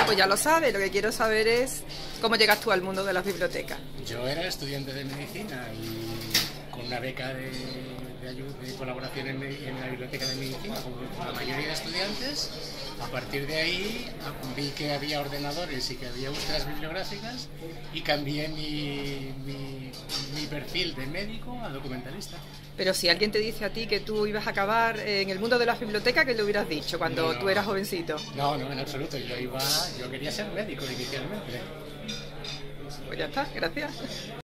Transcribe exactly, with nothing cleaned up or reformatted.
Bueno, pues ya lo sabes, lo que quiero saber es cómo llegas tú al mundo de las bibliotecas. Yo era estudiante de medicina y con una beca de, de, ayuda, de colaboración en, en la biblioteca de medicina, como la mayoría de estudiantes. A partir de ahí vi que había ordenadores y que había búsquedas bibliográficas y cambié mi, mi, mi perfil de médico a documentalista. Pero si alguien te dice a ti que tú ibas a acabar en el mundo de las bibliotecas, ¿qué le hubieras dicho cuando no, no, tú eras jovencito? No, no, en absoluto. Yo iba, yo quería ser médico inicialmente. Pues ya está, gracias.